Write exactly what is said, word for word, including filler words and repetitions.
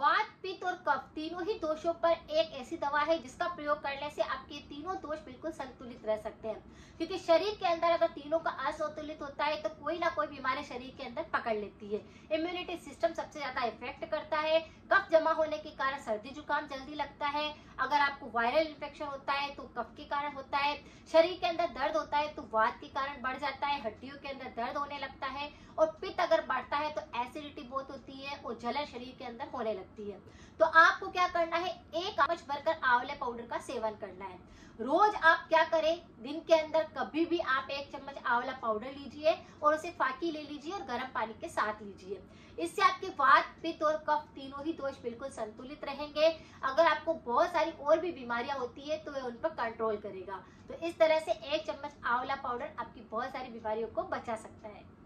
वात, पित्त और कफ तीनों ही दोषों पर एक ऐसी दवा है जिसका प्रयोग करने से आपके तीनों दोष बिल्कुल संतुलित रह सकते हैं। क्योंकि शरीर के अंदर अगर तीनों का असंतुलित होता है तो कोई ना कोई बीमारी शरीर के अंदर पकड़ लेती है। इम्यूनिटी सिस्टम सबसे ज्यादा इफेक्ट करता है। कफ जमा होने के कारण सर्दी जुकाम जल्दी लगता है। अगर आपको वायरल इन्फेक्शन होता है तो कफ के कारण होता है। शरीर के अंदर दर्द होता है तो वात के कारण बढ़ जाता है, हड्डियों के अंदर दर्द होने लगता है। और पित्त अगर बढ़ता है तो एसिडिटी बहुत होती है और जलन शरीर के अंदर होने लगती है। तो आपको क्या करना है, एक चम्मच भरकर आंवले पाउडर का सेवन करना है। रोज आप क्या करें, दिन के अंदर कभी भी आप एक चम्मच आंवला पाउडर लीजिए और उसे फाकी ले लीजिए और गर्म पानी के साथ लीजिए। इससे आपके वात, पित्त और कफ तीनों ही दोष बिल्कुल संतुलित रहेंगे। अगर आपको बहुत सारी और भी बीमारियां होती है तो वह उन पर कंट्रोल करेगा। तो इस तरह से एक चम्मच आंवला पाउडर आपकी बहुत सारी बीमारियों को बचा सकता है।